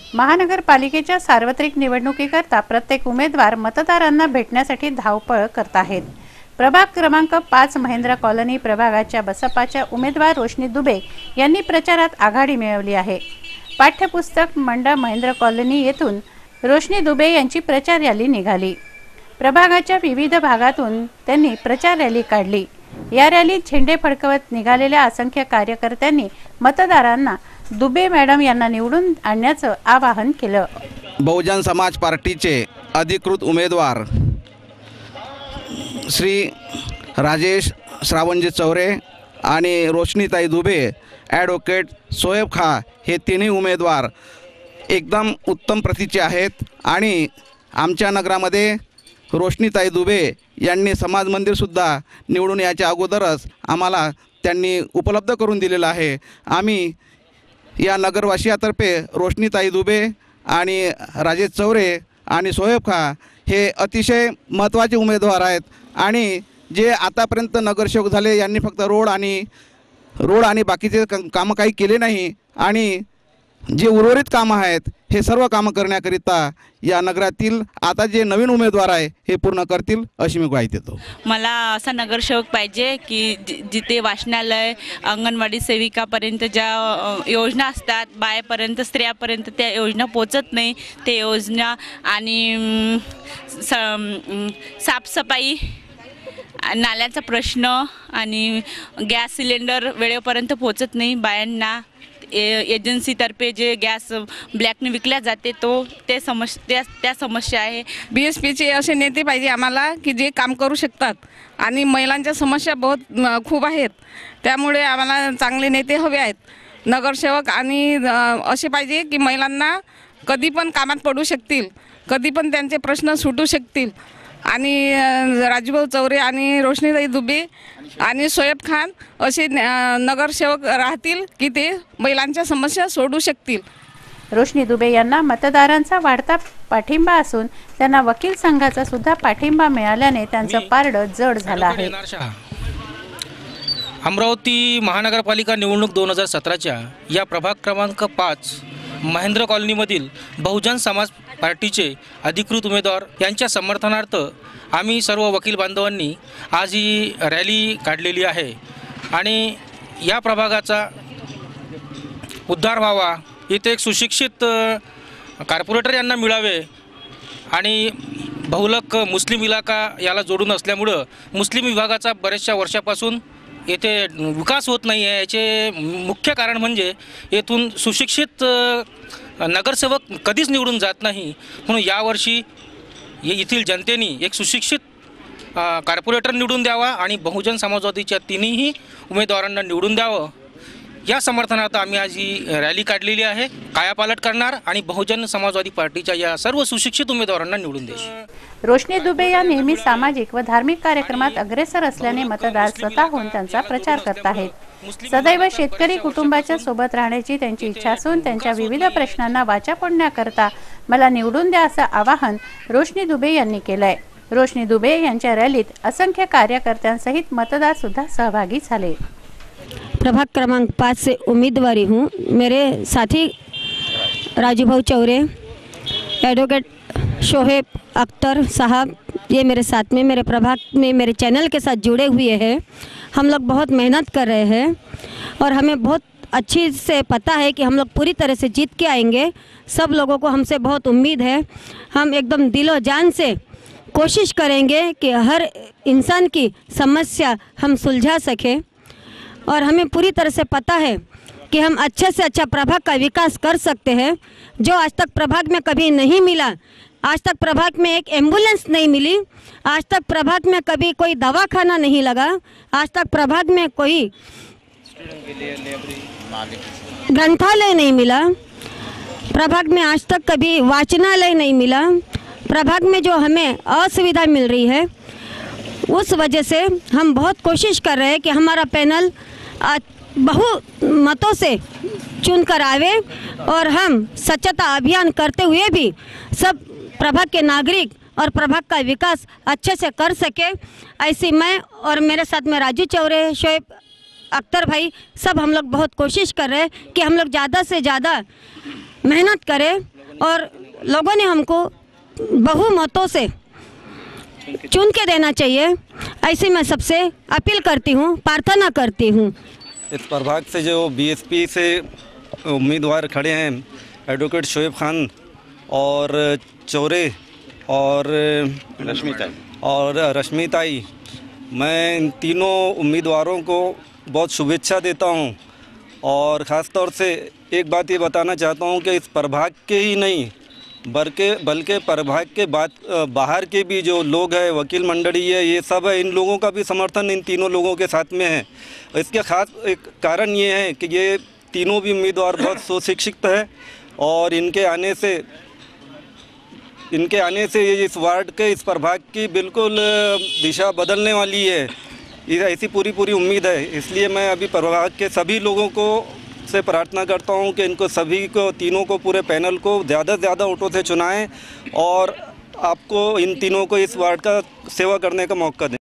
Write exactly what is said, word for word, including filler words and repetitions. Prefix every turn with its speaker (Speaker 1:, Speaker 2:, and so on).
Speaker 1: महानगरपालिकेच्या सार्वत्रिक निवडणुकीकरता प्रत्येक उमेदवार मतदारांना भेटण्यासाठी धावपळ करत आहेत। प्रभाग क्रमांक पाच महेंद्र कॉलनी प्रभागाच्या बसपाच्या उमेदवार रोशनी दुबे यांनी प्रचारात आघाडी मिळवली आहे। पाठ्यपुस्तक मंडळ महेंद्र कॉलनी येथून रोशनी दुबे यांची प्रचार रॅली निघाली। प्रभागाच्या विविध भागातून त्यांनी प्रचार रॅली काढली। या रॅलीत झेंडे फडकवत निघालेल्या असंख्य कार्यकर्त्यांनी मतदारांना दुबे मॅडम यांना निवडून आणण्याचं आवाहन केलं।
Speaker 2: बहुजन समाज पार्टीचे अधिकृत उमेदवार श्री राजेश श्रावणजी चौरे आणि रोशनीताई दुबे, ॲडव्होकेट सोहेब खा हे तिन्ही उमेदवार एकदम उत्तम प्रतीचे आहेत आणि आमच्या नगरामध्ये रोशनीताई दुबे यांनी समाज मंदिरसुद्धा निवडून याच्या अगोदरच आम्हाला त्यांनी उपलब्ध करून दिलेलं आहे। आम्ही या नगरवासियातर्फे रोशनीताई दुबे आणि राजेश चौरे आणि सोहेब खा हे अतिशय महत्त्वाचे उमेदवार आहेत आणि जे आतापर्यंत नगरसेवक झाले यांनी फक्त रोड आणि रोड आणि बाकीचे कामं काही केले नाही आणि जे उर्वरित कामं आहेत हे सर्व कामं करण्याकरिता या नगरातील आता जे नवीन उमेदवार आहे हे पूर्ण करतील अशी मी ग्वाही देतो।
Speaker 3: मला असा नगरसेवक पाहिजे की जिथे वाचनालय अंगणवाडी सेविकापर्यंत ज्या योजना असतात बायापर्यंत स्त्रियापर्यंत त्या योजना पोचत नाही, ते योजना आणि साफसफाई, नाल्याचा प्रश्न आणि गॅस सिलेंडर वेळेपर्यंत पोचत नाही बायांना। एजन्सीतर्फे जे गॅस ब्लॅकने विकल्या जाते तो ते समस्या त्या समस्या आहे।
Speaker 4: बी एस पीचे असे नेते पाहिजे आम्हाला की जे काम करू शकतात आणि महिलांच्या समस्या बहुत खूप आहेत, त्यामुळे आम्हाला चांगले नेते हवे आहेत नगरसेवक। आणि असे पाहिजे की महिलांना कधी पण कामात पडू शकतील, कधी पण त्यांचे प्रश्न सुटू शकतील आणि राजूभाऊ चौरे आणि रोशनीताई दुबे आणि सोहेब खान असे नगरसेवक राहतील की ते महिलांच्या समस्या सोडू शकतील।
Speaker 1: रोशनी दुबे यांना मतदारांचा वाढता पाठिंबा असून त्यांना वकील संघाचा सुद्धा पाठिंबा मिळाल्याने त्यांचं पारडं जड झालं आहे।
Speaker 5: अमरावती महानगरपालिका निवडणूक दोन हजार सतराच्या या प्रभाग क्रमांक पाच महेंद्र कॉलनीमधील बहुजन समाज पार्टीचे अधिकृत उमेदवार यांच्या समर्थनार्थ आम्ही सर्व वकील बांधवांनी आज ही रॅली काढलेली आहे आणि या प्रभागाचा उद्धार व्हावा, इथे एक सुशिक्षित कॉर्पोरेटर यांना मिळावे आणि बहुलक मुस्लिम इलाका याला जोडून असल्यामुळं मुस्लिम विभागाचा बऱ्याचशा वर्षापासून येथे विकास होत नाही आहे। याचे मुख्य कारण म्हणजे येथून सुशिक्षित नगरसेवक कधीच निवडून जात नाही, म्हणून यावर्षी येथील जनतेने एक सुशिक्षित कॉर्पोरेटर निवडून द्यावा आणि बहुजन समाजवादीच्या तिन्ही उमेदवारांना निवडून द्यावं या समर्थनार्थ आम्ही आज ही रॅली काढलेली आहे। कायापालट करणार आणि बहुजन समाजवादी पार्टीच्या या सर्व सुशिक्षित उमेदवारांना निवडून द्यायची।
Speaker 1: रोशनी दुबे या नेहमी सामाजिक व धार्मिक कार्यक्रमात अग्रेसर असल्याने मतदार स्वतःहून त्यांचा प्रचार करत आहेत। सदैव शेतकरी कुटुंबाच्या सोबत राहण्याची त्यांची इच्छा असून त्यांच्या विविध प्रश्नांना वाचा फोडण्याकरता मला निवडून द्या असं आवाहन रोशनी दुबे यांनी केलंय। रोशनी दुबे यांच्या रॅलीत असंख्य कार्यकर्त्यांसहित मतदार सुद्धा सहभागी झाले।
Speaker 6: प्रभाग क्रमांक पाँच से उम्मीदवारी हूँ। मेरे साथी राजूभाऊ चौरे, एडवोकेट शोहेब अख्तर साहब, ये मेरे साथ में मेरे प्रभाग में मेरे चैनल के साथ जुड़े हुए हैं। हम लोग बहुत मेहनत कर रहे हैं और हमें बहुत अच्छी से पता है कि हम लोग पूरी तरह से जीत के आएंगे। सब लोगों को हमसे बहुत उम्मीद है। हम एकदम दिलो जान से कोशिश करेंगे कि हर इंसान की समस्या हम सुलझा सकें और हमें पूरी तरह से पता है कि हम अच्छे से अच्छा प्रभाग का विकास कर सकते हैं, जो आज तक प्रभाग में कभी नहीं मिला। आज तक प्रभाग में एक एम्बुलेंस नहीं मिली, आज तक प्रभाग में कभी कोई दवाखाना नहीं लगा, आज तक प्रभाग में कोई ग्रंथालय नहीं मिला, प्रभाग में आज तक कभी वाचनालय नहीं मिला। प्रभाग में जो हमें असुविधा मिल रही है उस वजह से हम बहुत कोशिश कर रहे हैं कि हमारा पैनल बहु मतों से चुनकर आवे और हम स्वच्छता अभियान करते हुए भी सब प्रभाग के नागरिक और प्रभाग का विकास अच्छे से कर सके। ऐसी मैं और मेरे साथ में राजू चौरे, शोएब अख्तर भाई, सब हम लोग बहुत कोशिश कर रहे हैं कि हम लोग ज़्यादा से ज़्यादा मेहनत करें और लोगों ने हमको बहुमतों से चुन के देना चाहिए, ऐसे मैं सबसे अपील करती हूँ, प्रार्थना करती हूँ।
Speaker 7: इस प्रभाग से जो बीएसपी से उम्मीदवार खड़े हैं, एडवोकेट शोएब खान और चौरे और रश्मिताई और रश्मिताई, मैं इन तीनों उम्मीदवारों को बहुत शुभेच्छा देता हूं। और ख़ास तौर से एक बात ये बताना चाहता हूं कि इस प्रभाग के ही नहीं बल्कि बल्कि प्रभाग के बाद बाहर के भी जो लोग हैं, वकील मंडली है, ये सब है, इन लोगों का भी समर्थन इन तीनों लोगों के साथ में है। इसके खास एक कारण ये है कि ये तीनों भी उम्मीदवार बहुत सुशिक्षित है और इनके आने से इनके आने से ये इस वार्ड के इस प्रभाग की बिल्कुल दिशा बदलने वाली है, ये ऐसी पूरी पूरी उम्मीद है। इसलिए मैं अभी प्रभाग के सभी लोगों को से प्रार्थना करता हूं कि इनको सभी को, तीनों को, पूरे पैनल को ज़्यादा से ज़्यादा वोटों से चुनाएं और आपको इन तीनों को इस वार्ड का सेवा करने का मौका दें।